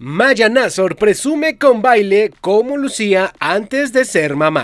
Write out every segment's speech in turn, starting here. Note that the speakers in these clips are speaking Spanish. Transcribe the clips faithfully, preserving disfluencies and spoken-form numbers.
Maya Nazor presume con baile cómo lucía antes de ser mamá.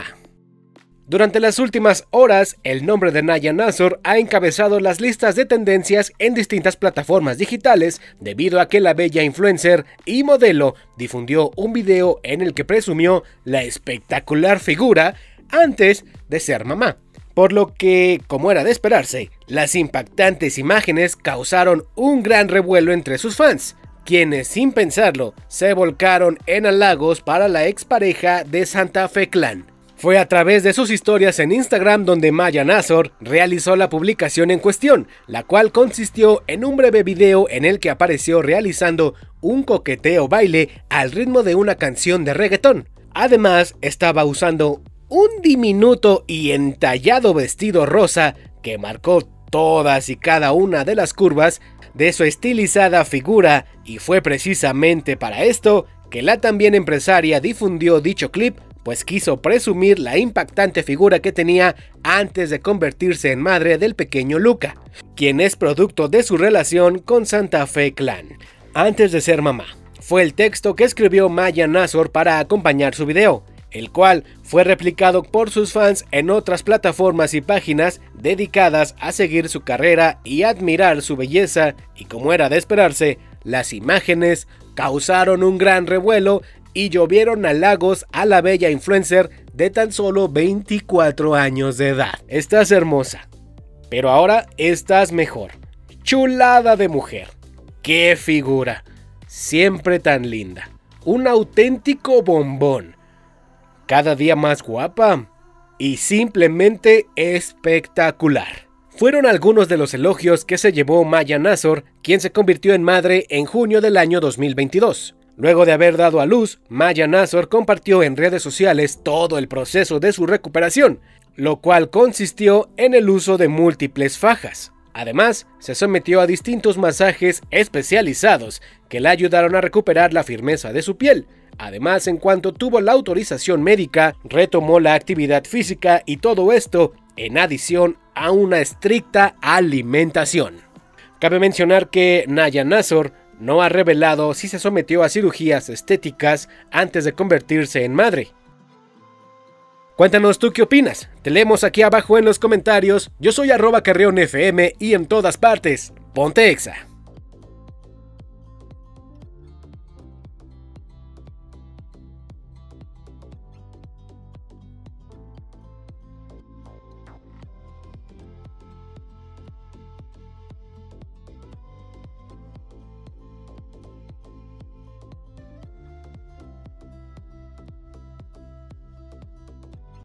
Durante las últimas horas, el nombre de Maya Nazor ha encabezado las listas de tendencias en distintas plataformas digitales debido a que la bella influencer y modelo difundió un video en el que presumió la espectacular figura antes de ser mamá. Por lo que, como era de esperarse, las impactantes imágenes causaron un gran revuelo entre sus fans, quienes sin pensarlo se volcaron en halagos para la expareja de Santa Fe Clan. Fue a través de sus historias en Instagram donde Maya Nazor realizó la publicación en cuestión, la cual consistió en un breve video en el que apareció realizando un coqueteo baile al ritmo de una canción de reggaetón. Además, estaba usando un diminuto y entallado vestido rosa que marcó todas y cada una de las curvas de su estilizada figura, y fue precisamente para esto que la también empresaria difundió dicho clip, pues quiso presumir la impactante figura que tenía antes de convertirse en madre del pequeño Luca, quien es producto de su relación con Santa Fe Clan. Antes de ser mamá, fue el texto que escribió Maya Nazor para acompañar su video, el cual fue replicado por sus fans en otras plataformas y páginas dedicadas a seguir su carrera y admirar su belleza, y como era de esperarse, las imágenes causaron un gran revuelo y llovieron halagos a la bella influencer de tan solo veinticuatro años de edad. Estás hermosa, pero ahora estás mejor. Chulada de mujer. ¡Qué figura! Siempre tan linda. Un auténtico bombón. Cada día más guapa y simplemente espectacular. Fueron algunos de los elogios que se llevó Maya Nazor, quien se convirtió en madre en junio del año dos mil veintidós. Luego de haber dado a luz, Maya Nazor compartió en redes sociales todo el proceso de su recuperación, lo cual consistió en el uso de múltiples fajas. Además, se sometió a distintos masajes especializados que le ayudaron a recuperar la firmeza de su piel. Además, en cuanto tuvo la autorización médica, retomó la actividad física, y todo esto en adición a una estricta alimentación. Cabe mencionar que Maya Nazor no ha revelado si se sometió a cirugías estéticas antes de convertirse en madre. Cuéntanos tú qué opinas, te leemos aquí abajo en los comentarios. Yo soy arroba carreón F M y en todas partes, ponte exa.